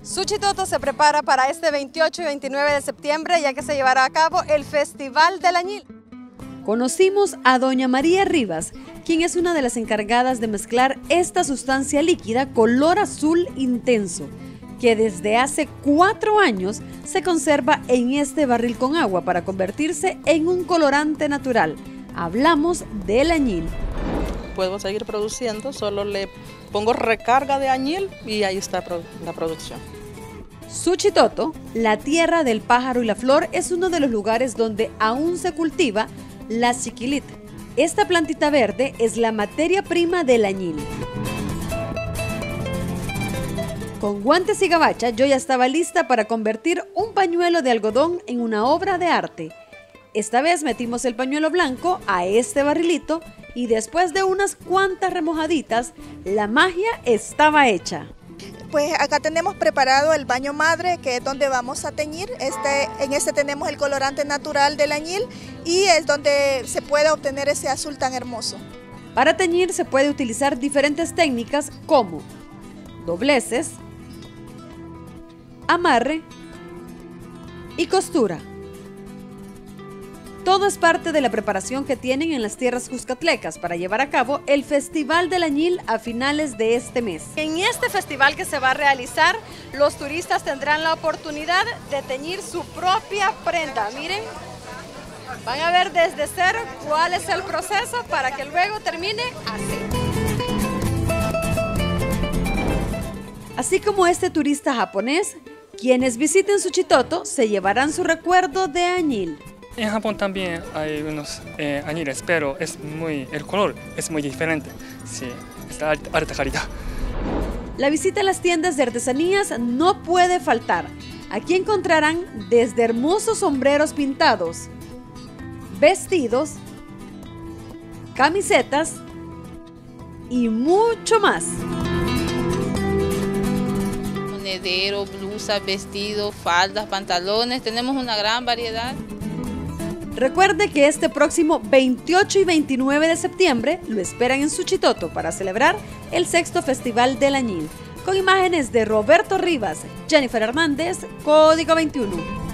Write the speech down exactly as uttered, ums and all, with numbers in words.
Suchitoto se prepara para este veintiocho y veintinueve de septiembre, ya que se llevará a cabo el Festival del Añil. Conocimos a doña María Rivas, quien es una de las encargadas de mezclar esta sustancia líquida color azul intenso, que desde hace cuatro años se conserva en este barril con agua para convertirse en un colorante natural. Hablamos del añil. Puedo seguir produciendo, solo le pongo recarga de añil y ahí está la producción. Suchitoto, la tierra del pájaro y la flor, es uno de los lugares donde aún se cultiva la chiquilita. Esta plantita verde es la materia prima del añil. Con guantes y gabacha yo ya estaba lista para convertir un pañuelo de algodón en una obra de arte. Esta vez metimos el pañuelo blanco a este barrilito y después de unas cuantas remojaditas, la magia estaba hecha. Pues acá tenemos preparado el baño madre, que es donde vamos a teñir. Este, en este tenemos el colorante natural del añil y es donde se puede obtener ese azul tan hermoso. Para teñir se puede utilizar diferentes técnicas como dobleces, amarre y costura. Todo es parte de la preparación que tienen en las tierras cuscatlecas para llevar a cabo el Festival del Añil a finales de este mes. En este festival que se va a realizar, los turistas tendrán la oportunidad de teñir su propia prenda. Miren, van a ver desde cero cuál es el proceso para que luego termine así. Así como este turista japonés, quienes visiten Suchitoto se llevarán su recuerdo de añil. En Japón también hay unos eh, añiles, pero es muy, el color es muy diferente. Sí, está de alta calidad. La visita a las tiendas de artesanías no puede faltar. Aquí encontrarán desde hermosos sombreros pintados, vestidos, camisetas y mucho más. Monedero, blusa, vestido, faldas, pantalones, tenemos una gran variedad. Recuerde que este próximo veintiocho y veintinueve de septiembre lo esperan en Suchitoto para celebrar el sexto Festival del Añil. Con imágenes de Roberto Rivas, Jennifer Hernández, Código veintiuno.